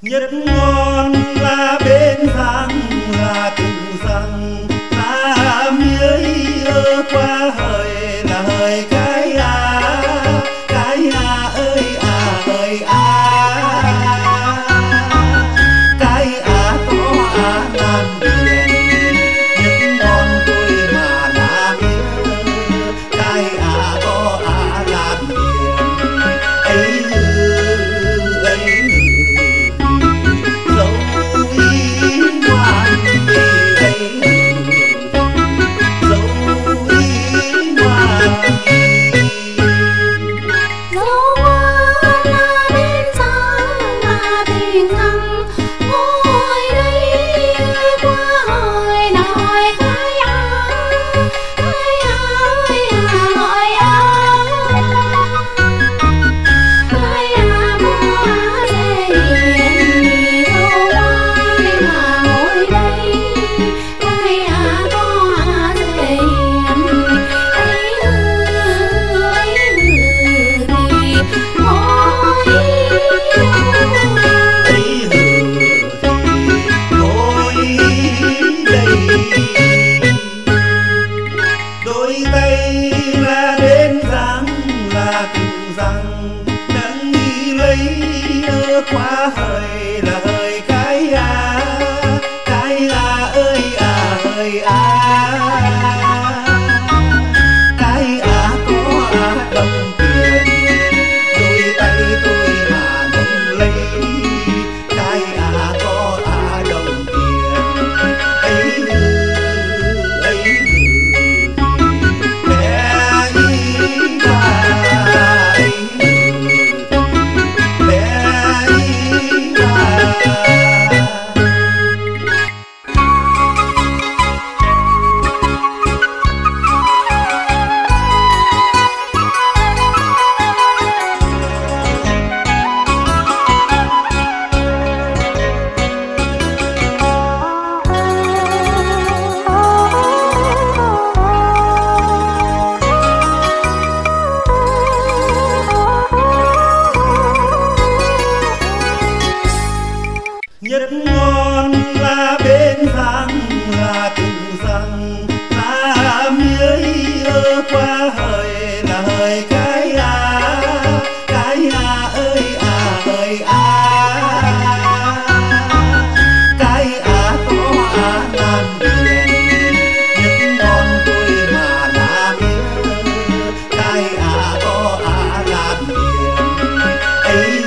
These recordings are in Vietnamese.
Nhất ngon là bên răng là từng răng là miếng qua hời là hời cái ơi ơi cái có làm biển nhất ngon tôi mà làm miếng cái có làm biển ấy đôi tay là đến răng là từng răng nâng đi lấy qua hời là hời cái ơi ơi cái có đồng tiền đôi tay tôi mà nâng lấy cái có đồng tiền ấy nhất ngon là bên răng là từng răng là miếng qua hời là hời cái ơi ơi cái có làm biển nhất ngon tôi mà làm miếng cái có làm biển ấy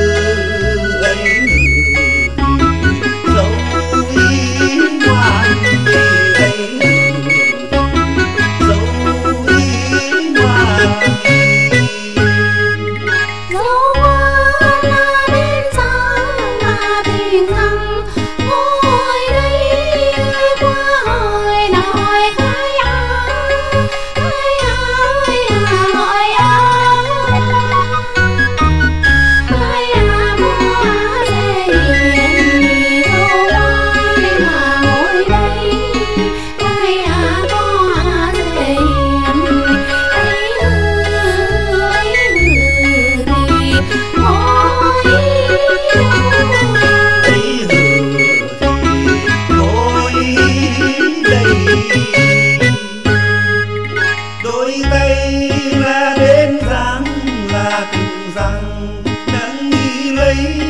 đôi tay là đến răng là từng răng nâng đi lấy